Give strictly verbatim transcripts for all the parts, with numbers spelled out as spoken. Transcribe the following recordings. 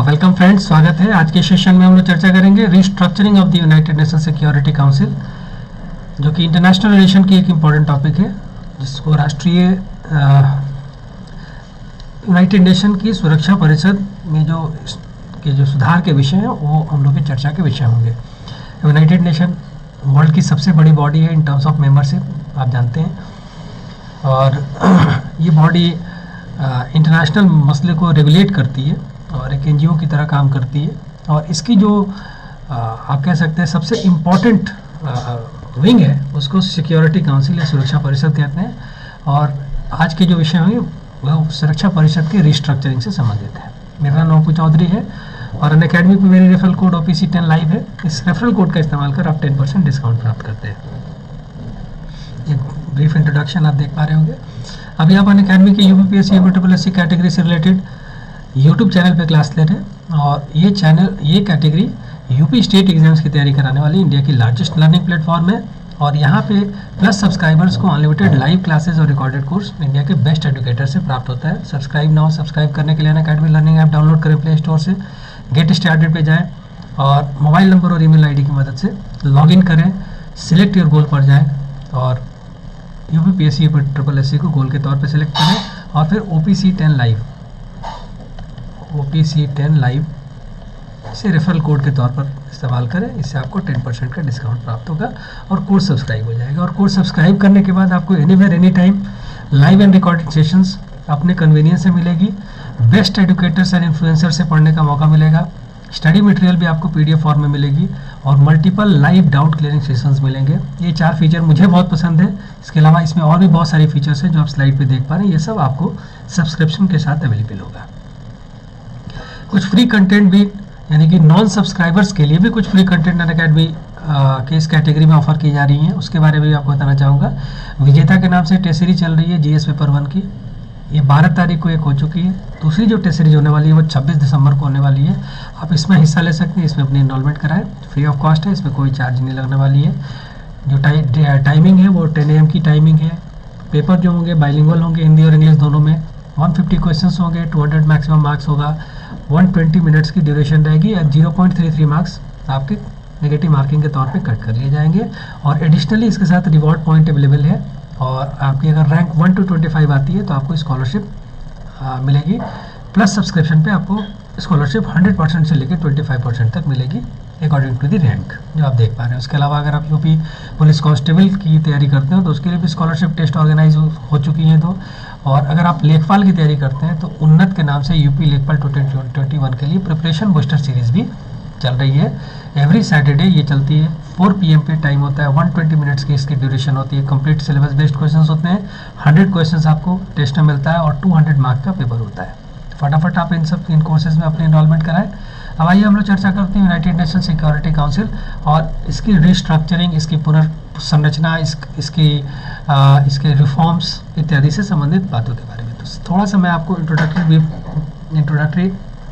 Welcome friends, स्वागत है। आज के सेशन में हम लोग चर्चा करेंगे restructuring of the United Nation security council, जो कि इंटरनेशनल रिलेशन की एक इम्पॉर्टेंट टॉपिक है, जिसको राष्ट्रीय यूनाइटेड नेशन की सुरक्षा परिषद में जो के जो सुधार के विषय हैं वो हम लोग की चर्चा के विषय होंगे। यूनाइटेड नेशन वर्ल्ड की सबसे बड़ी बॉडी है इन टर्म्स ऑफ मेंबरशिप, आप जानते हैं, और ये बॉडी इंटरनेशनल मसले को रेगुलेट करती है और एक एनजीओ की तरह काम करती है। और इसकी जो आ, आप कह सकते हैं सबसे इम्पॉर्टेंट विंग है उसको सिक्योरिटी काउंसिल या सुरक्षा परिषद कहते हैं। और आज के जो विषय होंगे वह सुरक्षा परिषद के रिस्ट्रक्चरिंग से संबंधित है। मेरा नाम पू चौधरी है और अन अकेडमी पर मेरी referral code O P C ten live है। इस रेफरल कोड का इस्तेमाल कर आप टेन परसेंट डिस्काउंट प्राप्त करते हैं। एक ब्रीफ इंट्रोडक्शन आप देख पा रहे होंगे। अभी आप अन अकेडमी के UPPSC triple S C category से रिलेटेड यूट्यूब चैनल पे क्लास ले रहे हैं, और ये चैनल ये कैटेगरी यूपी स्टेट एग्जाम्स की तैयारी कराने वाली इंडिया की लार्जेस्ट लर्निंग प्लेटफॉर्म है। और यहाँ पे प्लस सब्सक्राइबर्स को अनलिमिटेड लाइव क्लासेस और रिकॉर्डेड कोर्स इंडिया के बेस्ट एजुकेटर से प्राप्त होता है। Subscribe now. सब्सक्राइब करने के लिए Unacademy learning app download करें प्ले स्टोर से, गेट स्टार्टेड पे जाएँ और मोबाइल नंबर और ईमेल आईडी की मदद से लॉगिन करें, सिलेक्ट योर गोल पर जाएँ और यूपीपीएससी ट्रिपल एस सी को गोल के तौर पे सिलेक्ट करें और फिर O P C ten live O P C ten live से रेफरल कोड के तौर पर इस्तेमाल करें। इससे आपको टेन परसेंट का डिस्काउंट प्राप्त होगा और कोर्स सब्सक्राइब हो जाएगा। और कोर्स सब्सक्राइब करने के बाद आपको anywhere any time live and recorded sessions अपने कन्वीनियंस से मिलेगी। बेस्ट एजुकेटर्स एंड इन्फ्लुएंसर से पढ़ने का मौका मिलेगा। स्टडी मटेरियल भी आपको पीडीएफ फॉर्म में मिलेगी और multiple live doubt clearing sessions मिलेंगे। ये चार फीचर मुझे बहुत पसंद है। इसके अलावा इसमें और भी बहुत सारे फीचर्स हैं जो आप स्लाइड पे देख पा रहे हैं। ये सब आपको सब्सक्रिप्शन के साथ अवेलेबल होगा। कुछ फ्री कंटेंट भी, यानी कि नॉन सब्सक्राइबर्स के लिए भी कुछ फ्री कंटेंट अन अकेडमी के इस कैटेगरी में ऑफर की जा रही हैं, उसके बारे में भी आपको बताना चाहूँगा। विजेता के नाम से टेस्ट सीरीज चल रही है जीएस पेपर वन की। ये बारह तारीख को एक हो चुकी है। दूसरी जो टेस्ट सीरीज होने वाली है वो छब्बीस दिसंबर को होने वाली है। आप इसमें हिस्सा ले सकते हैं। इसमें अपनी इनरोलमेंट कराएं, फ्री ऑफ कॉस्ट है, इसमें कोई चार्ज नहीं लगने वाली है। जो टाइ, टाइमिंग है वो टेन ए एम की टाइमिंग है। पेपर जो होंगे बाइलिंगुअल होंगे, हिंदी और इंग्लिश दोनों में। वन फिफ्टी क्वेश्चंस होंगे, टू हंड्रेड मैक्सिमम मार्क्स होगा। वन ट्वेंटी मिनट्स की ड्यूरेशन रहेगी और zero point three three marks आपके नेगेटिव मार्किंग के तौर पे कट कर लिए जाएंगे। और एडिशनली इसके साथ रिवॉर्ड पॉइंट अवेलेबल है। और आपकी अगर rank one two twenty five आती है तो आपको स्कॉलरशिप मिलेगी। प्लस सब्सक्रिप्शन पे आपको स्कॉलरशिप हंड्रेड परसेंट से लेकर ट्वेंटी फाइव परसेंट तक मिलेगी अकॉर्डिंग टू द रैंक जो आप देख पा रहे हैं। उसके अलावा अगर आप यूपी पुलिस कांस्टेबल की तैयारी करते हो तो उसके लिए भी स्कॉलरशिप टेस्ट ऑर्गेनाइज हो चुकी हैं दो। और अगर आप लेखपाल की तैयारी करते हैं तो उन्नत के नाम से यूपी लेखपाल ट्वेंटी ट्वेंटी वन के लिए प्रिपरेशन बूस्टर सीरीज भी चल रही है। एवरी सैटरडे ये चलती है। फोर पी एम पे टाइम होता है। वन ट्वेंटी मिनट्स की इसकी ड्यूरेशन होती है। कंप्लीट सिलेबस बेस्ड क्वेश्चंस होते हैं। हंड्रेड क्वेश्चंस आपको टेस्ट में मिलता है और टू हंड्रेड मार्क का पेपर होता है। फटाफट आप इन सब इन कोर्सेज में अपनी इनरोलमेंट कराएं। अब आइए हम लोग चर्चा करते हैं यूनाइटेड नेशन सिक्योरिटी काउंसिल और इसकी रिस्ट्रक्चरिंग, इसकी पुनर्संरचना, इस इसकी आ, इसके रिफॉर्म्स इत्यादि से संबंधित बातों के बारे में। तो थोड़ा सा मैं आपको इंट्रोडक्टरी इंट्रोडक्टरी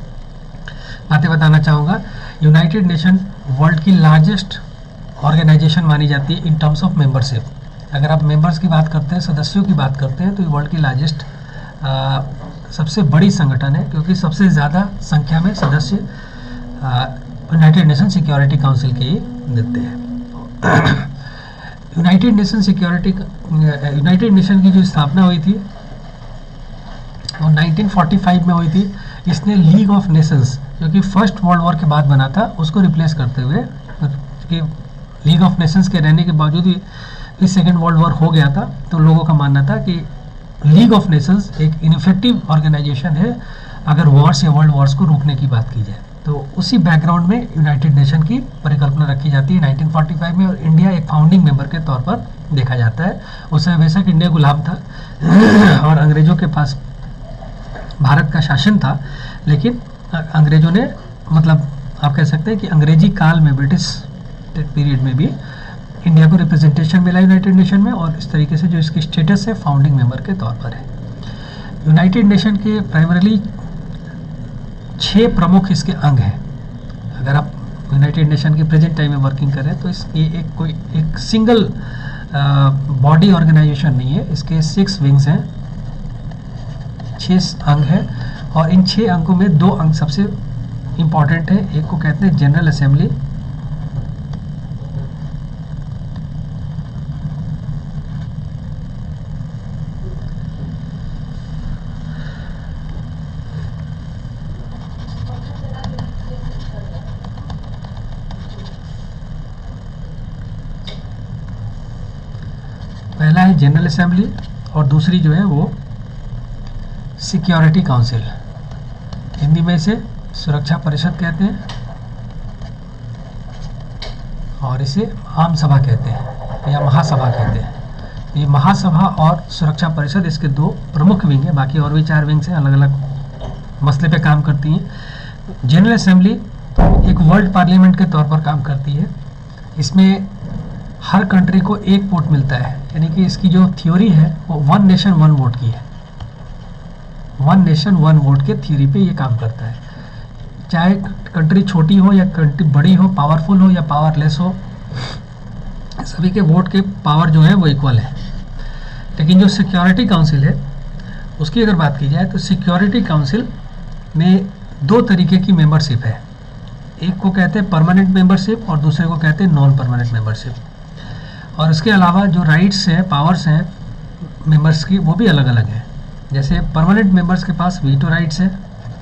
बातें बताना चाहूँगा। यूनाइटेड नेशन वर्ल्ड की लार्जेस्ट ऑर्गेनाइजेशन मानी जाती है इन टर्म्स ऑफ मेंबरशिप। अगर आप मेंबर्स की बात करते हैं, सदस्यों की बात करते हैं, तो ये वर्ल्ड की लार्जेस्ट सबसे बड़ी संगठन है, क्योंकि सबसे ज़्यादा संख्या में सदस्य यूनाइटेड नेशन सिक्योरिटी काउंसिल के ही देते हैं। United Nation security United Nation की जो स्थापना हुई थी वो नाइनटीन फोर्टी फाइव में हुई थी। इसने लीग ऑफ नेशंस, जो कि फर्स्ट वर्ल्ड वॉर के बाद बना था, उसको रिप्लेस करते हुए, कि लीग ऑफ नेशंस के रहने के बावजूद भी इस सेकेंड वर्ल्ड वॉर हो गया था, तो लोगों का मानना था कि लीग ऑफ नेशंस एक इनफेक्टिव ऑर्गेनाइजेशन है अगर वॉर्स या वर्ल्ड वॉर्स को रोकने की बात की जाए। तो उसी बैकग्राउंड में यूनाइटेड नेशन की परिकल्पना रखी जाती है नाइनटीन फोर्टी फाइव में, और इंडिया एक फाउंडिंग मेंबर के तौर पर देखा जाता है। उस समय बेशक इंडिया गुलाम था और अंग्रेजों के पास भारत का शासन था, लेकिन अंग्रेजों ने, मतलब आप कह सकते हैं कि अंग्रेजी काल में, ब्रिटिश पीरियड में भी इंडिया को रिप्रेजेंटेशन मिला यूनाइटेड नेशन में, और इस तरीके से जो इसकी स्टेटस है फाउंडिंग मेंबर के तौर पर है। यूनाइटेड नेशन के प्राइमरीली छः प्रमुख इसके अंग हैं। अगर आप यूनाइटेड नेशन की प्रेजेंट टाइम में वर्किंग करें तो इस ये एक कोई एक सिंगल बॉडी ऑर्गेनाइजेशन नहीं है। इसके सिक्स विंग्स हैं, छः अंग हैं, और इन छः अंगों में दो अंग सबसे इंपॉर्टेंट है। एक को कहते हैं जनरल असेंबली, पहला है जनरल असेंबली और दूसरी जो है वो सिक्योरिटी काउंसिल, हिंदी में इसे सुरक्षा परिषद कहते हैं और इसे आम सभा कहते हैं या महासभा कहते हैं। ये महासभा और सुरक्षा परिषद इसके दो प्रमुख विंग हैं, बाकी और भी चार विंग्स हैं, अलग अलग मसले पे काम करती हैं। जनरल असेंबली एक वर्ल्ड पार्लियामेंट के तौर पर काम करती है। इसमें हर कंट्री को एक वोट मिलता है, यानी कि इसकी जो थ्योरी है वो वन नेशन वन वोट की है। वन नेशन वन वोट के थ्योरी पे ये काम करता है। चाहे कंट्री छोटी हो या कंट्री बड़ी हो, पावरफुल हो या पावरलेस हो, सभी के वोट के पावर जो है वो इक्वल है। लेकिन जो सिक्योरिटी काउंसिल है उसकी अगर बात की जाए तो सिक्योरिटी काउंसिल में दो तरीके की मेंबरशिप है। एक को कहते हैं परमानेंट मेंबरशिप और दूसरे को कहते हैं नॉन परमानेंट मेंबरशिप। और इसके अलावा जो राइट्स हैं, पावर्स हैं मेंबर्स की, वो भी अलग अलग हैं। जैसे परमानेंट मेंबर्स के पास वीटो राइट्स है,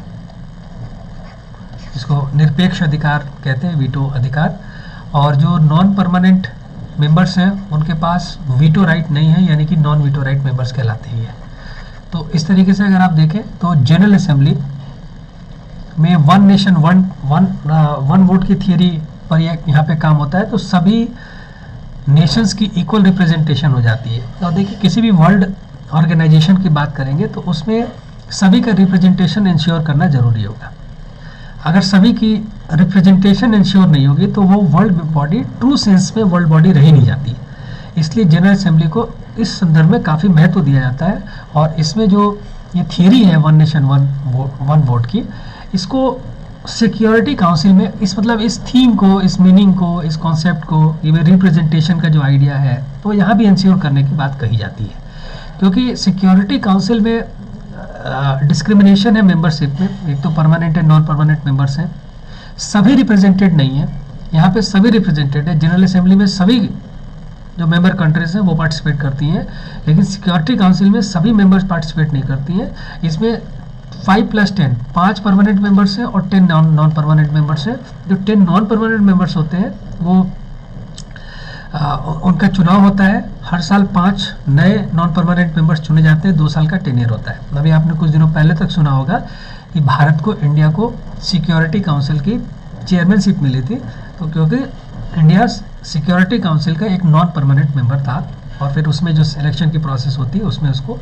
इसको निरपेक्ष अधिकार कहते हैं, वीटो अधिकार। और जो नॉन परमानेंट मेंबर्स हैं उनके पास वीटो राइट नहीं है, यानी कि नॉन वीटो राइट मेंबर्स कहलाते हैं। तो इस तरीके से अगर आप देखें तो जनरल असेंबली में one nation one one one vote की थियरी पर यहाँ पे काम होता है, तो सभी नेशंस की इक्वल रिप्रेजेंटेशन हो जाती है। और देखिए किसी भी वर्ल्ड ऑर्गेनाइजेशन की बात करेंगे तो उसमें सभी का रिप्रेजेंटेशन इंश्योर करना जरूरी होगा। अगर सभी की रिप्रेजेंटेशन इंश्योर नहीं होगी तो वो वर्ल्ड बॉडी ट्रू सेंस में वर्ल्ड बॉडी रह नहीं जाती। इसलिए जनरल असेंबली को इस संदर्भ में काफ़ी महत्व दिया जाता है। और इसमें जो ये थियरी है one nation one one vote की, इसको सिक्योरिटी काउंसिल में इस मतलब इस थीम को, इस मीनिंग को, इस कॉन्सेप्ट को, ये रिप्रेजेंटेशन का जो आइडिया है तो यहाँ भी इंश्योर करने की बात कही जाती है। क्योंकि सिक्योरिटी काउंसिल में डिस्क्रिमिनेशन है मेंबरशिप में, एक तो permanent and non permanent members हैं, सभी रिप्रेजेंटेड नहीं है। यहाँ पे सभी रिप्रेजेंटेड है। जनरल असेंबली में सभी जो मेंबर कंट्रीज हैं वो पार्टिसिपेट करती हैं, लेकिन सिक्योरिटी काउंसिल में सभी मेंबर्स पार्टिसिपेट नहीं करती हैं। इसमें फाइव प्लस टेन पाँच परमानेंट मेंबर्स हैं और ten non non permanent members हैं। जो टेन नॉन परमानेंट मेंबर्स होते हैं वो आ, उनका चुनाव होता है। हर साल पांच नए नॉन परमानेंट मेंबर्स चुने जाते हैं, दो साल का टेन्योर होता है। अभी आपने कुछ दिनों पहले तक सुना होगा कि भारत को, इंडिया को सिक्योरिटी काउंसिल की चेयरमैनशिप मिली थी, तो क्योंकि इंडिया सिक्योरिटी काउंसिल का एक नॉन परमानेंट मेंबर था और फिर उसमें जो सिलेक्शन की प्रोसेस होती है उसमें उसको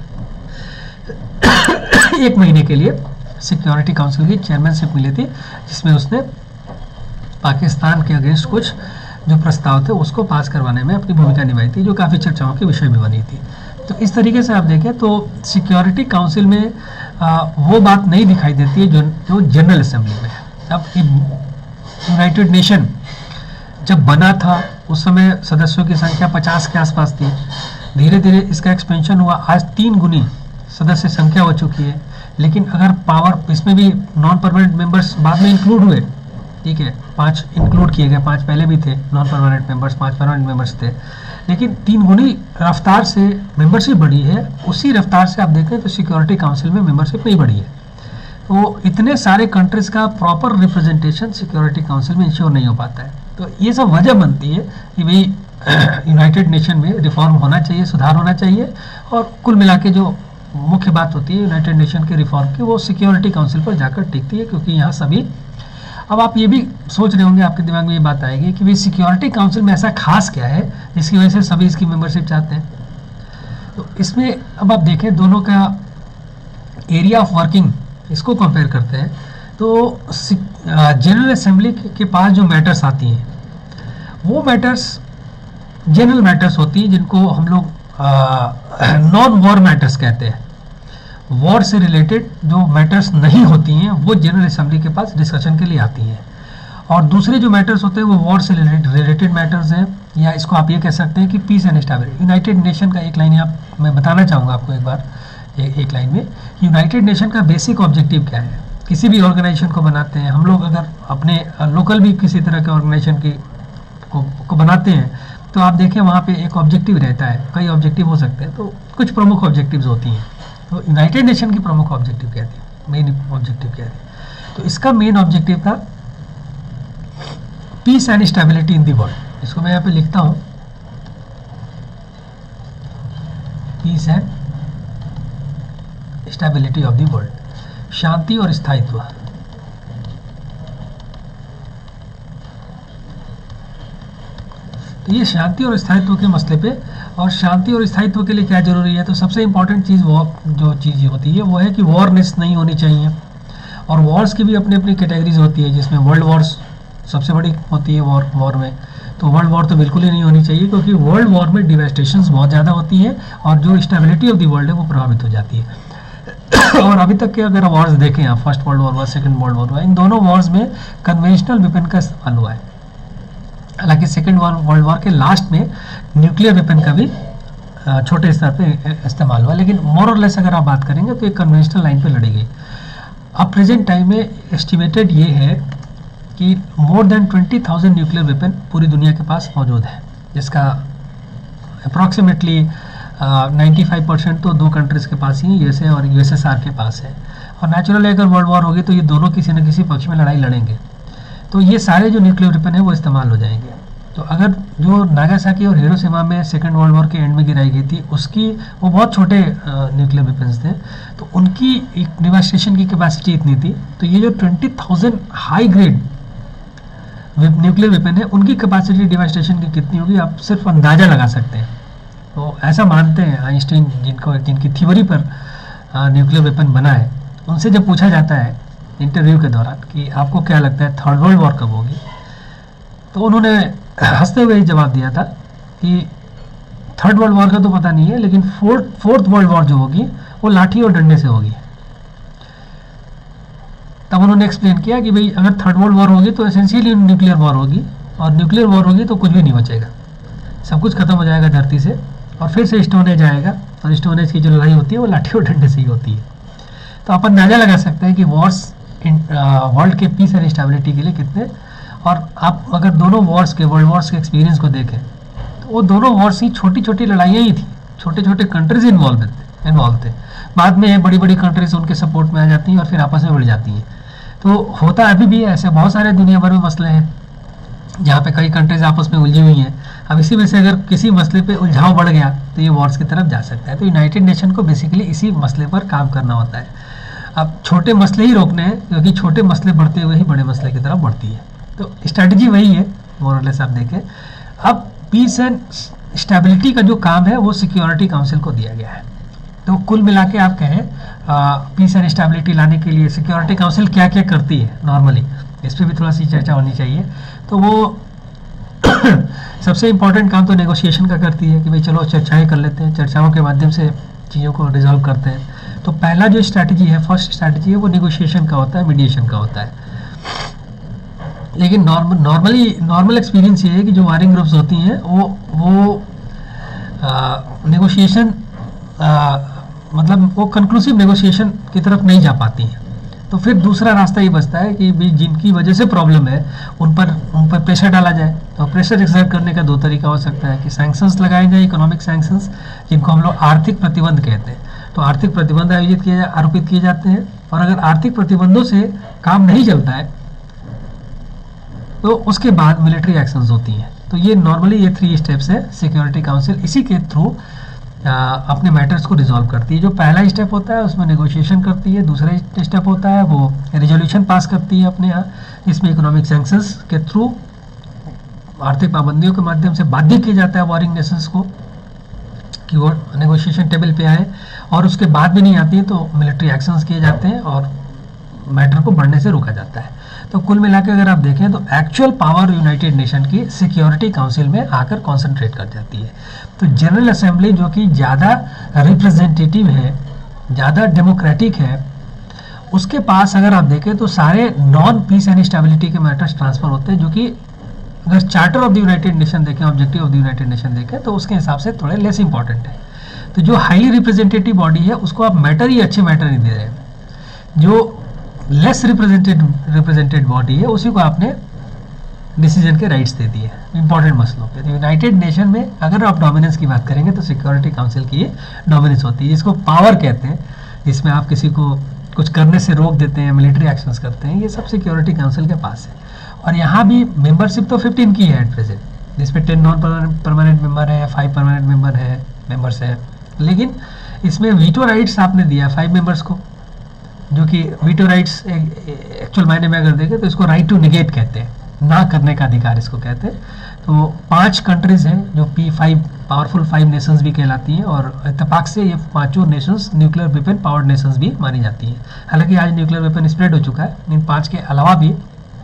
एक महीने के लिए सिक्योरिटी काउंसिल की चेयरमैनशिप मिली थी, जिसमें उसने पाकिस्तान के अगेंस्ट कुछ जो प्रस्ताव थे उसको पास करवाने में अपनी भूमिका निभाई थी, जो काफ़ी चर्चाओं के विषय भी बनी थी। तो इस तरीके से आप देखें तो सिक्योरिटी काउंसिल में आ, वो बात नहीं दिखाई देती है जो जो जनरल असेंबली में है। अब यूनाइटेड नेशन जब बना था उस समय सदस्यों की संख्या पचास के आसपास थी। धीरे धीरे इसका एक्सपेंशन हुआ, आज तीन गुनी सदस्य संख्या हो चुकी है। लेकिन अगर पावर, इसमें भी नॉन परमानेंट मेंबर्स बाद में इंक्लूड हुए, ठीक है, पांच इंक्लूड किए गए, पांच पहले भी थे नॉन परमानेंट मेंबर्स, पांच परमानेंट मेंबर्स थे, लेकिन तीन गुनी रफ्तार से मेंबरशिप बढ़ी है। उसी रफ्तार से आप देखें तो सिक्योरिटी काउंसिल में मेंबरशिप नहीं बढ़ी है। तो इतने सारे कंट्रीज का प्रॉपर रिप्रेजेंटेशन सिक्योरिटी काउंसिल में इंश्योर नहीं हो पाता है। तो ये सब वजह बनती है कि भाई यूनाइटेड नेशन में रिफॉर्म होना चाहिए, सुधार होना चाहिए। और कुल मिला के जो मुख्य बात होती है यूनाइटेड नेशन के रिफॉर्म की, वो सिक्योरिटी काउंसिल पर जाकर टिकती है, क्योंकि यहाँ सभी, अब आप ये भी सोच रहे होंगे, आपके दिमाग में ये बात आएगी कि भाई सिक्योरिटी काउंसिल में ऐसा खास क्या है जिसकी वजह से सभी इसकी मेंबरशिप चाहते हैं। तो इसमें अब आप देखें दोनों का एरिया ऑफ वर्किंग, इसको कंपेयर करते हैं तो जनरल असेंबली के पास जो मैटर्स आती हैं वो मैटर्स जनरल मैटर्स होती हैं, जिनको हम लोग नॉन वॉर मैटर्स कहते हैं। वॉर से रिलेटेड जो मैटर्स नहीं होती हैं वो जनरल असेंबली के पास डिस्कशन के लिए आती हैं। और दूसरे जो मैटर्स होते हैं वो वॉर से रिलेटेड मैटर्स हैं, या इसको आप ये कह सकते हैं कि peace and stability. United Nation का एक लाइन यहाँ मैं बताना चाहूँगा आपको एक बार, ए, एक लाइन में, यूनाइटेड नेशन का बेसिक ऑब्जेक्टिव क्या है। किसी भी ऑर्गेनाइजेशन को बनाते हैं हम लोग, अगर अपने लोकल भी किसी तरह के ऑर्गेनाइजेशन की को, को बनाते हैं तो आप देखें वहाँ पे एक ऑब्जेक्टिव रहता है, कई ऑब्जेक्टिव हो सकते हैं, तो कुछ प्रमुख ऑब्जेक्टिव्स होती हैं। तो यूनाइटेड नेशन की प्रमुख ऑब्जेक्टिव क्या थी, मेन ऑब्जेक्टिव क्या थी? तो इसका मेन ऑब्जेक्टिव था peace and stability in the world. इसको मैं यहाँ पे लिखता हूँ, peace and stability of the world, शांति और स्थायित्व। तो ये शांति और स्थायित्व के मसले पे, और शांति और स्थायित्व के लिए क्या जरूरी है? तो सबसे इंपॉर्टेंट चीज़ वो जो चीज़ होती है वो है कि वॉरनेस नहीं होनी चाहिए। और वॉर्स की भी अपनी अपनी कैटेगरीज होती है, जिसमें वर्ल्ड वॉर्स सबसे बड़ी होती है वॉर वॉर में। तो वर्ल्ड वॉर तो बिल्कुल ही नहीं होनी चाहिए, क्योंकि वर्ल्ड वॉर में डिवास्टेशंस बहुत ज़्यादा होती है और जो स्टेबिलिटी ऑफ द वर्ल्ड है वो प्रभावित हो जाती है। और अभी तक के अगर वॉर्स देखें आप, फर्स्ट वर्ल्ड वॉर हुआ, सेकेंड वर्ल्ड वॉर हुआ, इन दोनों वॉर्स में कन्वेंशनल वेपन का इस्तेमाल हुआ है। हालांकि सेकेंड वर्ल्ड वॉर के लास्ट में न्यूक्लियर वेपन का भी छोटे स्तर पे इस्तेमाल हुआ, लेकिन मोर और लेस अगर आप बात करेंगे तो एक कन्वेंशनल लाइन पे लड़ी गई। अब प्रेजेंट टाइम में एस्टिमेटेड ये है कि more than twenty thousand nuclear weapon पूरी दुनिया के पास मौजूद है, जिसका अप्रॉक्सीमेटली नाइन्टी फाइव परसेंट तो दो कंट्रीज़ के पास ही, यूएसए और यूएसएसआर के पास है। और नेचुरली अगर वर्ल्ड वॉर होगी तो ये दोनों किसी न किसी पक्ष में लड़ाई लड़ेंगे, तो ये सारे जो न्यूक्लियर वेपन है वो इस्तेमाल हो जाएंगे। तो अगर जो नागासाकी और हिरोशिमा में सेकेंड वर्ल्ड वॉर के एंड में गिराई गई थी, उसकी वो बहुत छोटे न्यूक्लियर वेपन्स थे, तो उनकी एक डिवास्टेशन की कैपेसिटी इतनी थी। तो ये जो twenty thousand high grade nuclear weapon है, उनकी कैपेसिटी डिवास्टेशन की कितनी होगी आप सिर्फ अंदाज़ा लगा सकते हैं। तो ऐसा मानते हैं आइंस्टीन, जिनको जिनकी थ्योरी पर न्यूक्लियर वेपन बना है, उनसे जब पूछा जाता है इंटरव्यू के दौरान कि आपको क्या लगता है थर्ड वर्ल्ड वॉर कब होगी, तो उन्होंने हंसते हुए जवाब दिया था कि थर्ड वर्ल्ड वॉर का तो पता नहीं है, लेकिन फोर्थ फोर्थ वर्ल्ड वॉर जो होगी वो लाठी और डंडे से होगी। तब उन्होंने एक्सप्लेन किया कि भाई अगर थर्ड वर्ल्ड वॉर होगी तो एसेंशियली न्यूक्लियर वॉर होगी, और न्यूक्लियर वॉर होगी तो कुछ भी नहीं बचेगा, सब कुछ खत्म हो जाएगा धरती से, और फिर से स्टोन एज आएगा, और स्टोन एज की जो लड़ाई होती है वो लाठी और डंडे से ही होती है। तो आप अंदाजा लगा सकते हैं कि वॉर्स वर्ल्ड के पीस एंड स्टेबिलिटी के लिए कितने, और आप अगर दोनों वॉर्स के वर्ल्ड वॉर्स के एक्सपीरियंस को देखें तो वो दोनों वॉर्स ही छोटी छोटी लड़ाइयाँ ही थी, छोटे छोटे कंट्रीज इन्वॉल्व थे इन्वॉल्व थे बाद में बड़ी बड़ी कंट्रीज उनके सपोर्ट में आ जाती हैं और फिर आपस में बढ़ जाती हैं। तो होता अभी भी ऐसे बहुत सारे दुनिया भर में मसले हैं जहाँ पे कई कंट्रीज आपस में उलझी हुई हैं। अब इसी में से अगर किसी मसले पे उलझाव बढ़ गया तो ये वॉर्स की तरफ जा सकता है। तो यूनाइटेड नेशन को बेसिकली इसी मसले पर काम करना होता है। अब छोटे मसले ही रोकने हैं, क्योंकि छोटे मसले बढ़ते हुए ही बड़े मसले की तरफ बढ़ती है। तो स्ट्रैटेजी वही है मोर और लेस आप देखें। अब पीस एंड स्टेबिलिटी का जो काम है वो सिक्योरिटी काउंसिल को दिया गया है। तो कुल मिला के आप कहें पीस एंड स्टेबिलिटी लाने के लिए सिक्योरिटी काउंसिल क्या क्या करती है नॉर्मली, इस पर भी थोड़ा सी चर्चा होनी चाहिए। तो वो सबसे इम्पोर्टेंट काम तो नेगोशिएशन का करती है कि भाई चलो चर्चाएं कर लेते हैं, चर्चाओं के माध्यम से चीज़ों को रिजॉल्व करते हैं। तो पहला जो स्ट्रैटेजी है, फर्स्ट स्ट्रैटेजी है, वो नेगोशिएशन का होता है, मीडिएशन का होता है। लेकिन नॉर्मल नॉर्मली नॉर्मल एक्सपीरियंस ये है कि जो वारिंग ग्रुप्स होती हैं वो वो नेगोशिएशन मतलब वो कंक्लूसिव नेगोशिएशन की तरफ नहीं जा पाती हैं। तो फिर दूसरा रास्ता ये बचता है कि भी जिनकी वजह से प्रॉब्लम है उन पर उन पर प्रेशर डाला जाए। तो प्रेशर एक्सर्ट करने का दो तरीका हो सकता है कि सैंक्शंस लगाए जाए, इकोनॉमिक सैंक्शंस, जिनको हम लोग आर्थिक प्रतिबंध कहते हैं। तो आर्थिक प्रतिबंध आयोजित किए आरोपित किए जाते हैं, और अगर आर्थिक प्रतिबंधों से काम नहीं चलता है तो उसके बाद मिलिट्री एक्शंस होती हैं। तो ये नॉर्मली ये थ्री स्टेप्स है। सिक्योरिटी काउंसिल इसी के थ्रू अपने मैटर्स को रिजॉल्व करती है। जो पहला स्टेप होता है उसमें नेगोशिएशन करती है, दूसरा स्टेप होता है वो रेजोल्यूशन पास करती है अपने यहाँ, इसमें इकोनॉमिक सैंक्शंस के थ्रू आर्थिक पाबंदियों के माध्यम से बाध्य किया जाता है वॉरिंग नेशंस को कि वो नेगोशिएशन टेबल पे आए, और उसके बाद भी नहीं आती है तो मिलिट्री एक्शंस किए जाते हैं और मैटर को बढ़ने से रोका जाता है। तो कुल मिलाकर अगर आप देखें तो एक्चुअल पावर यूनाइटेड नेशन की सिक्योरिटी काउंसिल में आकर कॉन्सेंट्रेट कर जाती है। तो जनरल असेंबली जो कि ज़्यादा रिप्रेजेंटेटिव है, ज़्यादा डेमोक्रेटिक है, उसके पास अगर आप देखें तो सारे नॉन पीस एंड स्टेबिलिटी के मैटर्स ट्रांसफर होते हैं, जो कि अगर charter of the United Nation देखें, objective of the United Nation देखें तो उसके हिसाब से थोड़े लेस इंपॉर्टेंट है। तो जो हाईली रिप्रेजेंटेटिव बॉडी है उसको आप मैटर ही अच्छे मैटर नहीं दे रहे हैं। जो लेस रिप्रेजेंटेड रिप्रेजेंटेड बॉडी है उसी को आपने डिसीजन के राइट्स दे दिए इंपॉर्टेंट मसलों पे। तो यूनाइटेड नेशन में अगर आप डोमिनेंस की बात करेंगे तो सिक्योरिटी काउंसिल की ये डोमिनेंस होती है, जिसको पावर कहते हैं, जिसमें आप किसी को कुछ करने से रोक देते हैं, मिलिट्री एक्शंस करते हैं, ये सब सिक्योरिटी काउंसिल के पास है। और यहाँ भी मेंबरशिप तो फिफ्टीन की है एट प्रेजेंट, जिसमें टेन नॉन परमानेंट मेंबर है, फाइव परमानेंट मेंबर है मेंबर्स है, लेकिन इसमें वीटो राइट्स आपने दिया फाइव मेंबर्स को, जो कि वीटो राइट्स एक्चुअल मायने में अगर देखें तो इसको राइट टू निगेट कहते हैं, ना करने का अधिकार इसको कहते हैं। तो पांच कंट्रीज हैं जो P five powerful five nations भी कहलाती हैं, और इत्तेफाक से ये पांचों nations nuclear weapon powered nations भी मानी जाती हैं। हालांकि आज न्यूक्लियर वेपन स्प्रेड हो चुका है, इन पांच के अलावा भी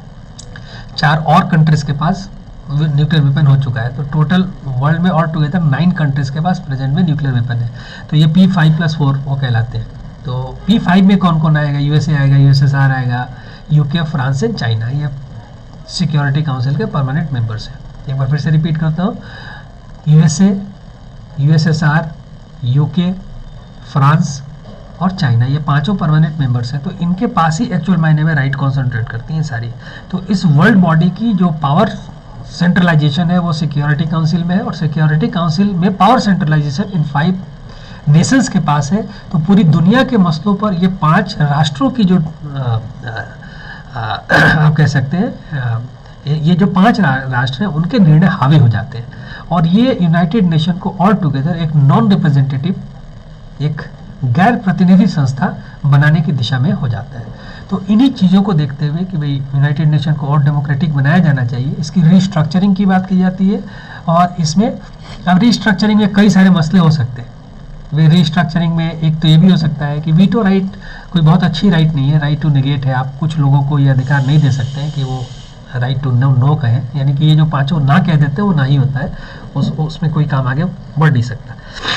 चार और कंट्रीज के पास न्यूक्लियर वेपन हो चुका है। तो टोटल वर्ल्ड में और टुगेदर नाइन कंट्रीज के पास प्रेजेंट में न्यूक्लियर वेपन है। तो ये पी फाइव प्लस फोर वो कहलाते हैं। तो पी फाइव में कौन कौन आएगा? यूएसए आएगा, यूएसएसआर आएगा, यूके, फ्रांस एंड चाइना, ये सिक्योरिटी काउंसिल के परमानेंट मेंबर्स हैं। एक बार फिर से रिपीट करता हूँ, यूएसए, यूएसएसआर, यूके, फ्रांस और चाइना, ये पांचों परमानेंट मेंबर्स हैं। तो इनके पास ही एक्चुअल मायने में राइट कॉन्सेंट्रेट करती हैं सारी। तो इस वर्ल्ड बॉडी की जो पावर सेंट्रलाइजेशन है वो सिक्योरिटी काउंसिल में है, और सिक्योरिटी काउंसिल में पावर सेंट्रलाइजेशन इन फाइव नेशंस के पास है। तो पूरी दुनिया के मसलों पर ये पांच राष्ट्रों की जो आ, आ, आप कह सकते हैं ये जो पांच राष्ट्र हैं उनके निर्णय हावी हो जाते हैं, और ये यूनाइटेड नेशन को ऑल टुगेदर एक नॉन रिप्रेजेंटेटिव, एक गैर प्रतिनिधि संस्था बनाने की दिशा में हो जाता है। तो इन्हीं चीज़ों को देखते हुए कि भाई यूनाइटेड नेशन को और डेमोक्रेटिक बनाया जाना चाहिए, इसकी रीस्ट्रक्चरिंग की बात की जाती है। और इसमें अब रीस्ट्रक्चरिंग में कई सारे मसले हो सकते हैं। वे रीस्ट्रक्चरिंग में एक तो ये भी हो सकता है कि वीटो राइट कोई बहुत अच्छी राइट नहीं है, राइट टू निगेट है। आप कुछ लोगों को ये अधिकार नहीं दे सकते हैं कि वो राइट टू नो नो कहें, यानी कि ये जो पांचों ना कह देते हैं वो ना ही होता है, उस उसमें कोई काम आगे बढ़ नहीं सकता।